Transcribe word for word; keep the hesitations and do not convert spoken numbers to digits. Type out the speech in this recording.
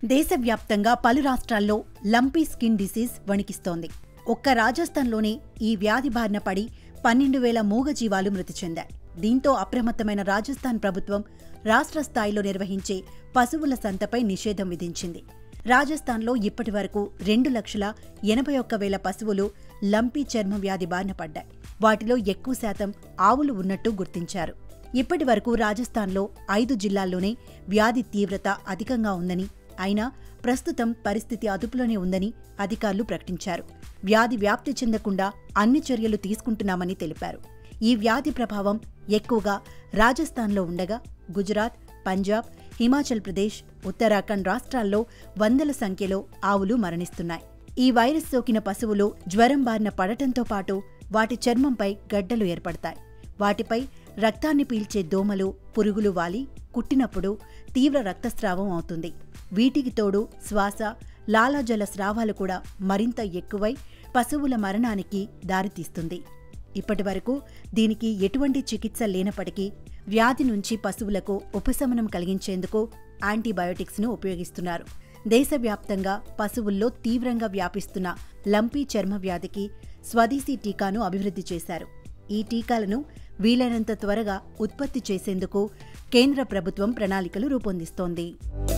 దేశవ్యాప్తంగా పలు రాష్ట్రాల్లో లంపీ స్కిన్ డిసీజ్ వణికిస్తోంది. ఒక్క రాజస్థాన్లోనే ఈ వ్యాధి బారిన పడి పన్నెండు వేల మూగజీవాలు మృతి చెందాయి. దీంతో అప్రమత్తమైన రాజస్థాన్ ప్రభుత్వం రాష్ట్ర స్థాయిలో నిర్వహించే పశువుల సంతపై నిషేధం విధించింది. రాజస్థాన్లో ఇప్పటి వరకు రెండు లక్షల ఎనభై ఒక్క వేల పశువులు లంపీ చర్మ వ్యాధి బారిన పడ్డాయి. వాటిలో ఎక్కువ శాతం ఆవులు ఉన్నట్టు గుర్తించారు. ఇప్పటి వరకు రాజస్థాన్లో ఐదు జిల్లాల్లోనే వ్యాధి తీవ్రత అధికంగా ఉందని, అయినా ప్రస్తుతం పరిస్థితి అదుపులోనే ఉందని అధికారులు ప్రకటించారు. వ్యాధి వ్యాప్తి చెందకుండా అన్ని చర్యలు తీసుకుంటున్నామని తెలిపారు. ఈ వ్యాధి ప్రభావం ఎక్కువగా రాజస్థాన్లో ఉండగా గుజరాత్, పంజాబ్, హిమాచల్ ప్రదేశ్, ఉత్తరాఖండ్ రాష్ట్రాల్లో వందల సంఖ్యలో ఆవులు మరణిస్తున్నాయి. ఈ వైరస్ సోకిన పశువులు జ్వరం బారిన పడటంతో పాటు వాటి చర్మంపై గడ్డలు ఏర్పడతాయి. వాటిపై రక్తాన్ని పీల్చే దోమలు, పురుగులు వాలి కుట్టినప్పుడు తీవ్ర రక్తస్రావం అవుతుంది. వీటికి తోడు శ్వాస, లాలాజల స్రావాలు కూడా మరింత ఎక్కువై పశువుల మరణానికి దారితీస్తుంది. ఇప్పటివరకు దీనికి ఎటువంటి చికిత్స లేనప్పటికీ వ్యాధి నుంచి పశువులకు ఉపశమనం కలిగించేందుకు యాంటీబయోటిక్స్ను ఉపయోగిస్తున్నారు. దేశవ్యాప్తంగా పశువుల్లో తీవ్రంగా వ్యాపిస్తున్న లంపీ చర్మ వ్యాధికి స్వదేశీ టీకాను అభివృద్ధి చేశారు. ఈ టీకాలను వీలైనంత త్వరగా ఉత్పత్తి చేసేందుకు కేంద్ర ప్రభుత్వం ప్రణాళికలు రూపొందిస్తోంది.